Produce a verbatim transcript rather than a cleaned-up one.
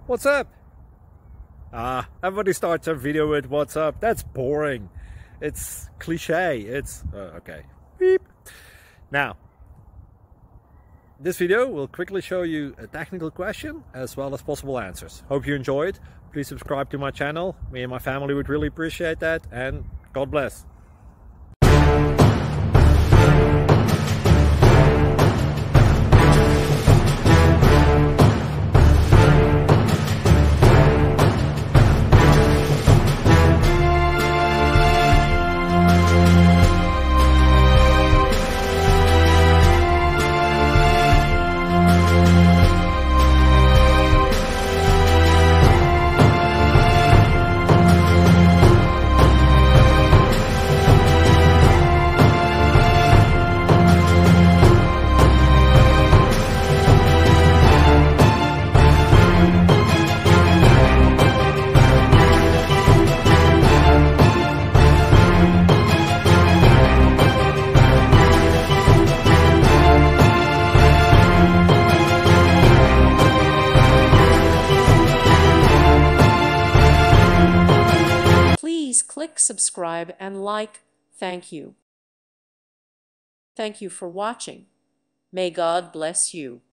What's up? Ah, everybody starts a video with what's up. That's boring. It's cliche. It's uh, okay. Beep. Now, this video will quickly show you a technical question as well as possible answers. Hope you enjoyed. Please subscribe to my channel. Me and my family would really appreciate that, and God bless. Please click subscribe and like. Thank you. Thank you for watching. May God bless you.